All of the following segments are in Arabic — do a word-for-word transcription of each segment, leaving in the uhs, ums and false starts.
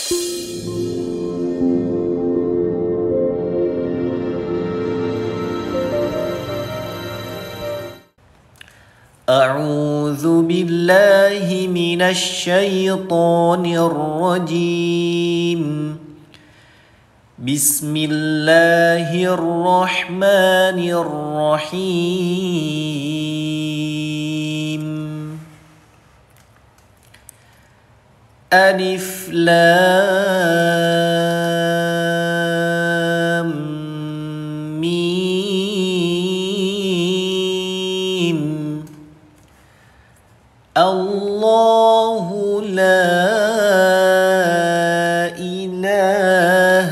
أعوذ بالله من الشيطان الرجيم. بسم الله الرحمن الرحيم. ألف لام ميم. الله لا إله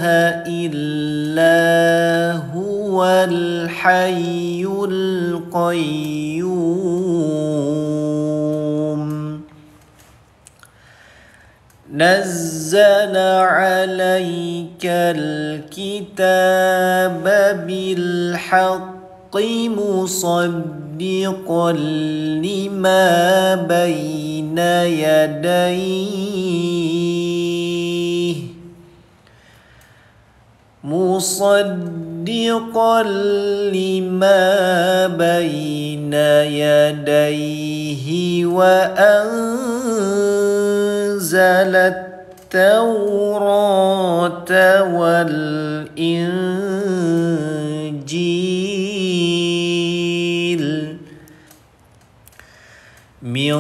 إلا هو الحي القيوم. نزل عليك الكتاب بالحق مصدقا لما بين يديه مصدقا لما بين يديه وأنزل التوراة والإنجيل من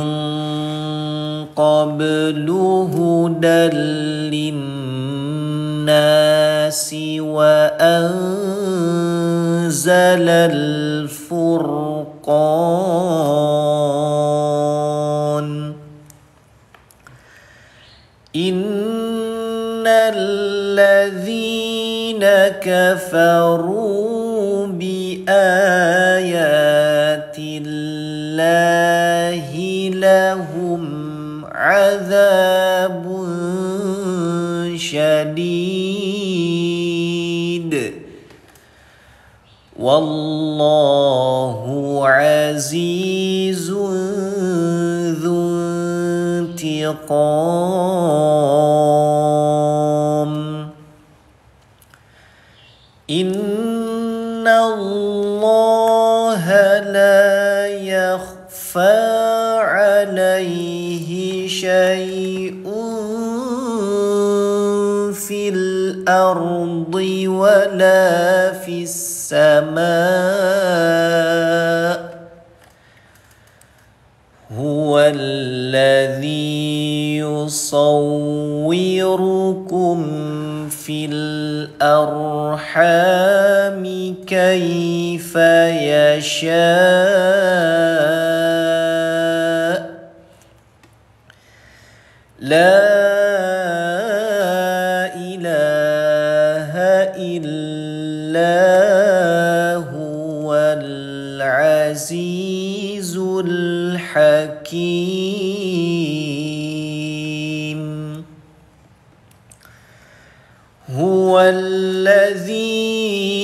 قبل هدى للناس وأنزل الفرقان. إن الذين كفروا بآيات الله لهم عذاب شديد والله عزيز ذو انتقام. إن الله لا يخفى عليه شيء في الأرض ولا في السماء. هو الذي يصوركم في الأرحام كيف يشاء. لا إله إلا هو العزيز الحكيم. هو الذي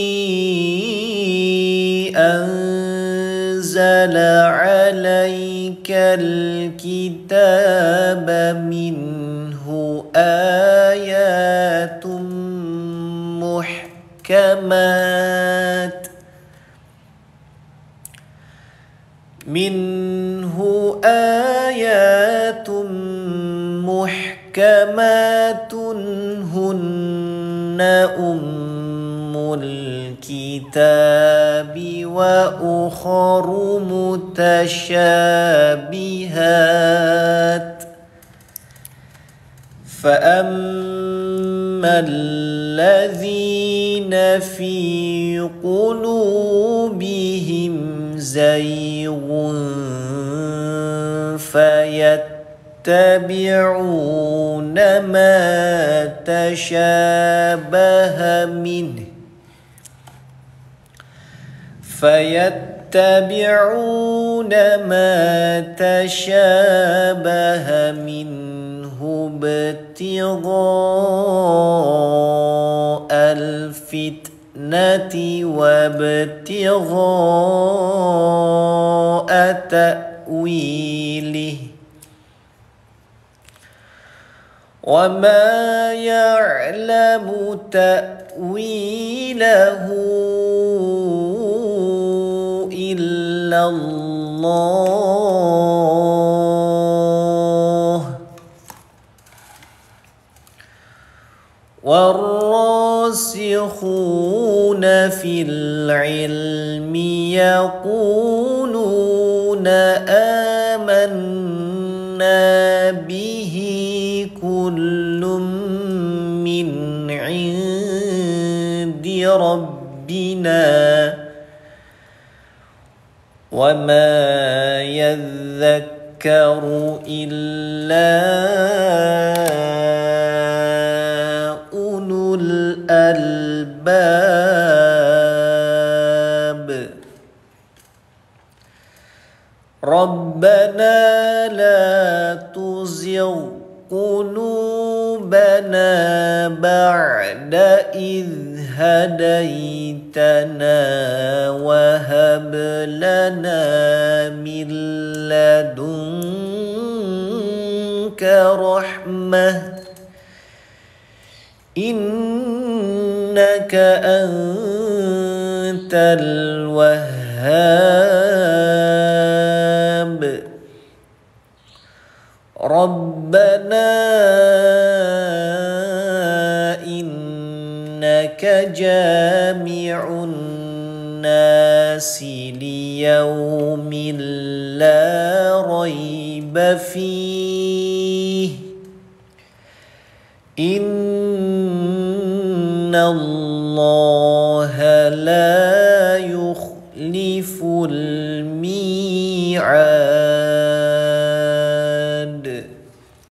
أنزل عليك الكتاب منه آيات محكمات منه آيات محكمات هن أم الكتاب وأخر متشابهات. فأما الذين في قلوبهم زيغ فيتبعون ما تشابه منه فيتبعون ما تشابه منه ابتغاء الفتنة وابتغاء تأويله وما يعلم تأويله إلا الله والراسخون في العلم يقولون آمنا به كل من عند ربنا وما يذكر إلا أولو الألباب ربنا لا تزغ قلوبنا بعد إذ هديتنا وهب لنا من لدنك رحمة إنك أنت الوهاب ربنا إنك جامع الناس ليوم لا ريب فيه إن الله